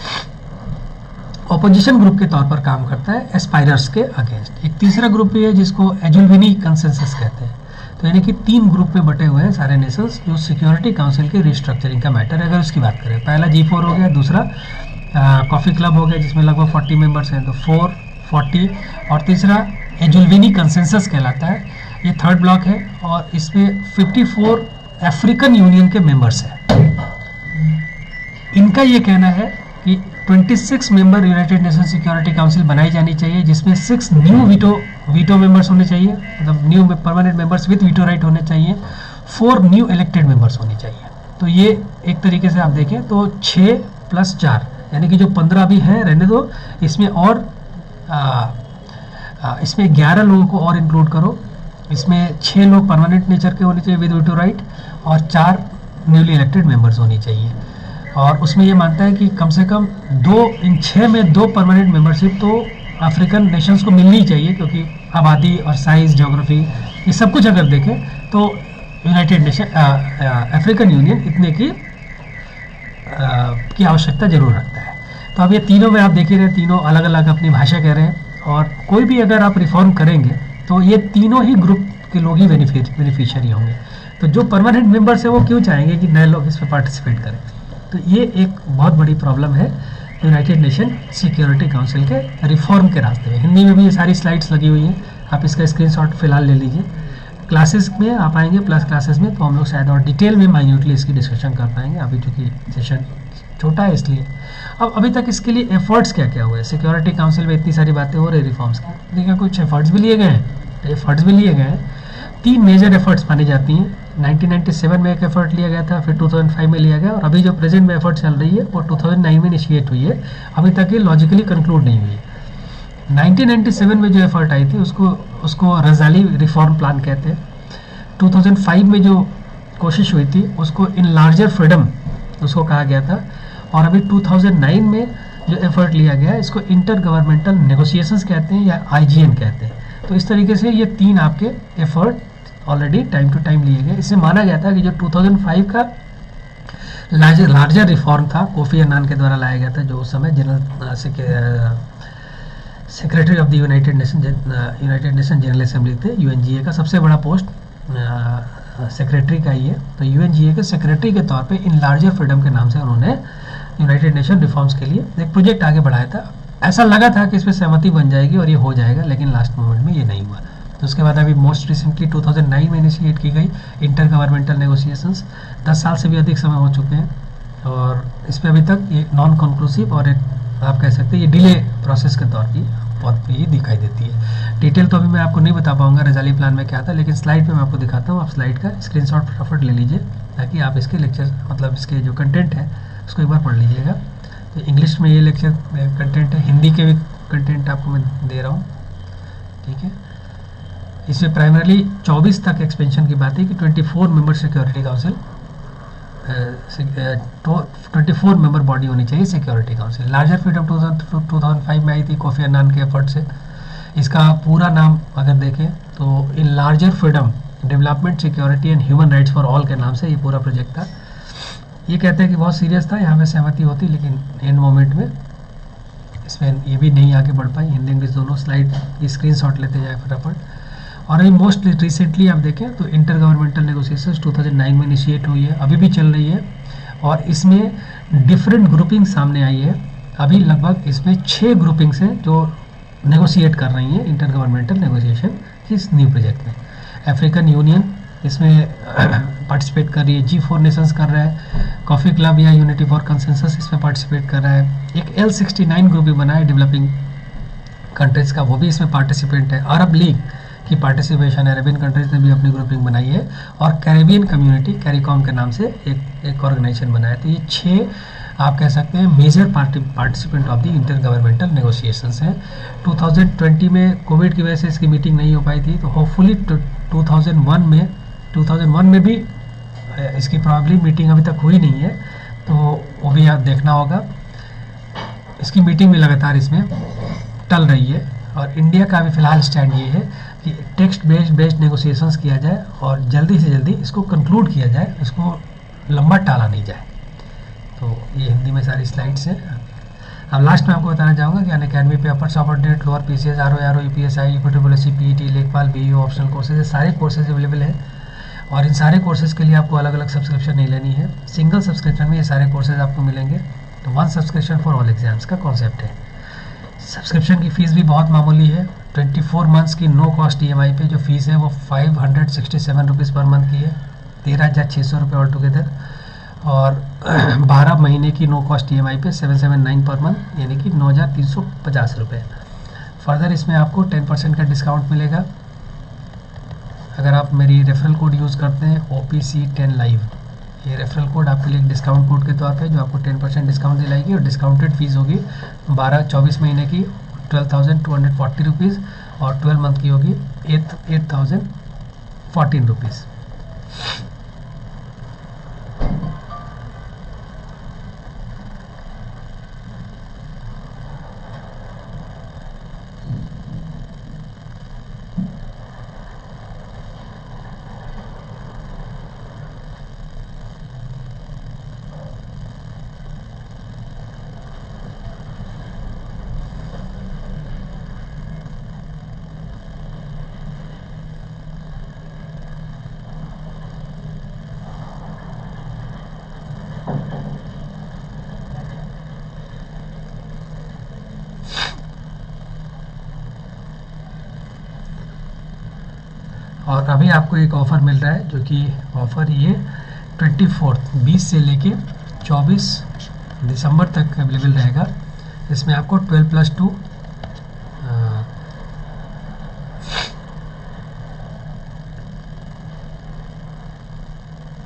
ऑपोजिशन ग्रुप के तौर पर काम करता है एस्पायरर्स के अगेंस्ट। एक तीसरा ग्रुप भी है जिसको एजुल्विनी कंसेंसस कहते हैं। तो यानी कि तीन ग्रुप में बटे हुए हैं सारे नेशंस जो सिक्योरिटी काउंसिल की रिस्ट्रक्चरिंग का मैटर है। अगर उसकी बात करें, पहला जी फोर हो गया, दूसरा कॉफ़ी क्लब हो गया जिसमें लगभग फोर्टी मेंबर्स हैं, तो फोर फोर्टी, और तीसरा एजुल्विनी कंसेंसस कहलाता है, ये थर्ड ब्लॉक है। और इसमें फिफ्टी फोर अफ्रीकन यूनियन के मेंबर्स हैं। इनका ये कहना है कि छब्बीस member United Nation security council बनाई जानी चाहिए, जिसमें six new veto veto members होने चाहिए, मतलब new permanent members with veto right होने चाहिए, फोर न्यू इलेक्टेड मेंबर्स होने चाहिए। तो ये एक तरीके से आप देखें तो छः प्लस चार यानी कि जो पंद्रह अभी हैं रहने दो, इसमें और आ, आ, इसमें ग्यारह लोगों को और इंक्लूड करो। इसमें छः लोग परमानेंट नेचर के होने चाहिए विद वीटो राइट, और चार न्यूली इलेक्टेड मेंबर्स होनी चाहिए। और उसमें ये मानता है कि कम से कम दो इन छः में दो परमानेंट मेंबरशिप तो अफ्रीकन नेशंस को मिलनी चाहिए, क्योंकि आबादी और साइज, ज्योग्राफी, ये सब कुछ अगर देखें तो यूनाइटेड नेशन अफ्रीकन यूनियन इतने की आ, की आवश्यकता जरूर रखता है। तो अब ये तीनों में आप देख ही रहे, तीनों अलग अलग अपनी भाषा कह रहे हैं। और कोई भी अगर आप रिफॉर्म करेंगे तो ये तीनों ही ग्रुप के लोग ही बेनिफिशियरी होंगे। तो जो परमानेंट मेंबर्स है वो क्यों चाहेंगे कि नए लोग इसमें पार्टिसिपेट करें। तो ये एक बहुत बड़ी प्रॉब्लम है यूनाइटेड नेशन सिक्योरिटी काउंसिल के रिफॉर्म के रास्ते में। हिंदी में भी ये सारी स्लाइड्स लगी हुई हैं, आप इसका स्क्रीनशॉट फिलहाल ले लीजिए। क्लासेस में आप आएंगे, प्लस क्लासेस में, तो हम लोग शायद और डिटेल में माइन्यूटली इसकी डिस्कशन कर पाएंगे। अभी चूँकि सेशन छोटा है इसलिए। अब अभी तक इसके लिए एफर्ट्स क्या क्या हुए, सिक्योरिटी काउंसिल में इतनी सारी बातें हो रही रिफॉर्म्स की, देखिए कुछ एफर्ट्स भी लिए गए हैं, एफर्ट्स भी लिए गए हैं। तीन मेजर एफर्ट्स मानी जाती हैं। नाइनटीन नाइंटी सेवन में एक एफर्ट लिया गया था, फिर टू थाउजेंड फाइव में लिया गया, और अभी जो प्रेजेंट में एफर्ट चल रही है वो टू थाउजेंड नाइन में इनिशिएट हुई है, अभी तक ये लॉजिकली कंक्लूड नहीं हुई। नाइनटीन नाइंटी सेवन में जो एफर्ट आई थी उसको उसको रजाली रिफॉर्म प्लान कहते हैं। टू थाउज़ेंड फाइव में जो कोशिश हुई थी उसको इन लार्जर फ्रीडम उसको कहा गया था। और अभी टू थाउज़ेंड नाइन में जो एफर्ट लिया गया है इसको इंटर गवर्नमेंटल नेगोशिएशंस कहते हैं या आईजीएन कहते हैं। तो इस तरीके से ये तीन आपके effort already time to time लिए गए। इससे माना गया था कि जो टू थाउज़ेंड फाइव का लार्जर लार्जर रिफॉर्म था कोफी अन्नान के द्वारा लाया गया था, जो उस समय general secretary of the United Nation United Nation General Assembly थे। यूएनजीए का सबसे बड़ा पोस्ट सेक्रेटरी का ही है। तो यूएनजीए के सेक्रेटरी के तौर पे इन लार्जर फ्रीडम के नाम से उन्होंने यूनाइटेड नेशन रिफॉर्म्स के लिए एक प्रोजेक्ट आगे बढ़ाया था। ऐसा लगा था कि इस पर सहमति बन जाएगी और ये हो जाएगा, लेकिन लास्ट मोमेंट में ये नहीं हुआ। तो उसके बाद अभी most recently two thousand nine में इनिशिएट की गई इंटर गवर्नमेंटल नेगोशिएशंस। दस साल से भी अधिक समय हो चुके हैं और इस पर अभी तक ये नॉन कंक्लूसिव और एक आप कह सकते हैं ये डिले प्रोसेस के तौर की बहुत पे ही दिखाई देती है। डिटेल तो अभी मैं आपको नहीं बता पाऊंगा रजाली प्लान में क्या था, लेकिन स्लाइड पे मैं आपको दिखाता हूँ। आप स्लाइड का स्क्रीनशॉट फटाफट ले लीजिए ताकि आप इसके लेक्चर मतलब इसके जो कंटेंट है उसको एक बार पढ़ लीजिएगा। तो इंग्लिश में ये लेक्चर कंटेंट है, हिंदी के भी कंटेंट आपको मैं दे रहा हूँ, ठीक है। इसमें प्राइमरली चौबीस तक एक्सपेंशन की बात है कि twenty four member security council twenty four member body होनी चाहिए security council. Larger freedom two thousand five में आई थी कोफी अन्नान के एफर्ट से। इसका पूरा नाम अगर देखें तो इन larger freedom development security and human rights for all के नाम से ये पूरा प्रोजेक्ट था। ये कहते हैं कि बहुत सीरियस था, यहाँ पे सहमति होती, लेकिन एंड मोमेंट में इसमें ये भी नहीं आगे बढ़ पाई। हिंदी इंग्लिश दोनों स्लाइड की स्क्रीनशॉट लेते जाए फटाफट। और अभी मोस्ट रिसेंटली आप देखें तो inter governmental negotiations two thousand nine में इनिशिएट हुई है, अभी भी चल रही है और इसमें डिफरेंट ग्रुपिंग सामने आई है। अभी लगभग इसमें छः ग्रुपिंग्स हैं जो नेगोशिएट कर रही हैं इंटर गवर्नमेंटल नेगोशिएशन इस न्यू प्रोजेक्ट में। अफ्रीकन यूनियन इसमें पार्टिसिपेट कर रही है, जी फोर नेशंस कर रहा है, कॉफ़ी क्लब या यूनिटी फॉर कंसेंसस इसमें पार्टिसिपेट कर रहा है। एक एल सिक्सटी नाइन ग्रुप भी बना है डेवलपिंग कंट्रीज़ का, वो भी इसमें पार्टिसिपेंट है। अरब लीग की पार्टिसिपेशन, अरेबियन कंट्रीज ने भी अपनी ग्रुपिंग बनाई है और कैरेबियन कम्युनिटी कैरिकॉम के नाम से एक एक ऑर्गेनाइजेशन बनाया। तो ये छः आप कह सकते हैं major party participant of the inter governmental negotiations हैं। टू थाउज़ेंड ट्वेंटी में कोविड की वजह से इसकी मीटिंग नहीं हो पाई थी, तो होपफुली टू थाउज़ेंड वन में टू थाउज़ेंड वन में भी इसकी प्रॉब्ली मीटिंग अभी तक हुई नहीं है, तो वो भी आप देखना होगा। इसकी मीटिंग भी लगातार इसमें टल रही है और इंडिया का भी फिलहाल स्टैंड ये है कि टेक्स्ट बेस्ड बेस्ड नेगोशिएशंस किया जाए और जल्दी से जल्दी इसको कंक्लूड किया जाए, इसको लंबा टाला नहीं जाए। तो ये हिंदी में सारी स्लाइड्स हैं। अब लास्ट में आपको बताना चाहूँगा कि अनअकैडमी पे upper subordinate, lower PCS, RO, RO, UPSI, UPWSC, PET, लेखपाल, बीईओ ऑप्शनल कोर्सेज, सारे कोर्सेज अवेलेबल हैं और इन सारे कोर्सेज के लिए आपको अलग अलग सब्सक्रिप्शन नहीं लेनी है, सिंगल सब्सक्रिप्शन में ये सारे कोर्सेज आपको मिलेंगे। तो one subscription for all exams का कॉन्सेप्ट है। सब्सक्रिप्शन की फ़ीस भी बहुत मामूली है, ट्वेंटी फोर मंथ्स की नो कॉस्ट ईएमआई पे जो फीस है वो five hundred sixty seven rupees per month की है, तेरह हज़ार छः सौ रुपये ऑल टुगेदर। और बारह महीने की नो कॉस्ट ईएमआई पे seven seven nine per month, यानी कि नौ हज़ार तीन सौ पचास रुपये। फर्दर इसमें आपको टेन परसेंट का डिस्काउंट मिलेगा अगर आप मेरी रेफरल कोड यूज़ करते हैं O P C ten live. ये रेफरल कोड आपके लिए एक डिस्काउंट कोड के तौर पे जो आपको टेन परसेंट डिस्काउंट दिलाएगी और डिस्काउंटेड फीस होगी बारह चौबीस महीने की twelve thousand two hundred forty rupees और ट्वेल्व मंथ की होगी eight eight thousand fourteen rupees. और अभी आपको एक ऑफ़र मिल रहा है जो कि ऑफ़र ये ट्वेंटी फोर्थ बीस से लेके चौबीस दिसंबर तक अवेलेबल रहेगा। इसमें आपको ट्वेल्व प्लस टू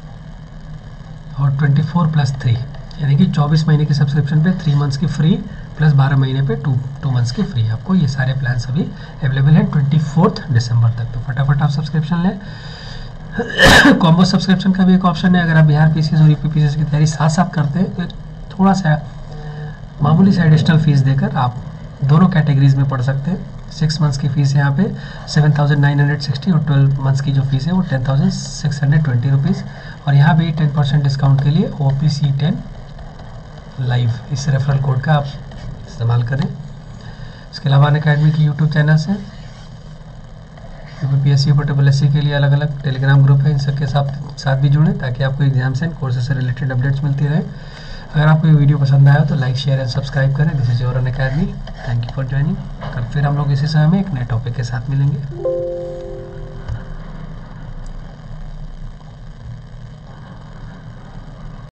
और ट्वेंटी फोर प्लस थ्री यानी कि चौबीस महीने की सब्सक्रिप्शन पे थ्री मंथ्स की फ्री प्लस बारह महीने पे टू टू मंथ्स की फ्री। आपको ये सारे प्लान अभी अवेलेबल हैं ट्वेंटी फोर्थ दिसंबर तक। तो फटाफट आप सब्सक्रिप्शन लें। कॉम्बो सब्सक्रिप्शन का भी एक ऑप्शन है। अगर आप बिहार पीसीएस और यूपी पीसीएस की तैयारी साथ साथ करते हैं तो थोड़ा सा मामूली सा एडिशनल फीस देकर आप दोनों कैटेगरीज में पढ़ सकते हैं। सिक्स मंथ्स की फीस है यहाँ पे seven thousand nine hundred sixty और ट्वेल्व मंथ्स की जो फीस है वो ten thousand six hundred twenty rupees. और यहाँ भी टेन परसेंट डिस्काउंट के लिए O P C ten live इस रेफरल कोड का आप इस्तेमाल करें। इसके अलावा अनअकैडमी की यूट्यूब चैनल्स हैं। यूपीपीएससी और ट्रिपल एससी के लिए अलग अलग टेलीग्राम ग्रुप है, इन सबके साथ साथ भी जुड़ें ताकि आपको एग्जाम्स एंड कोर्सेज से रिलेटेड अपडेट्स मिलती रहे। अगर आपको ये वीडियो पसंद आया तो लाइक शेयर एंड सब्सक्राइब करें। This is your Unacademy. Thank you for joining. कल फिर हम लोग इसी समय में एक नए टॉपिक के साथ मिलेंगे।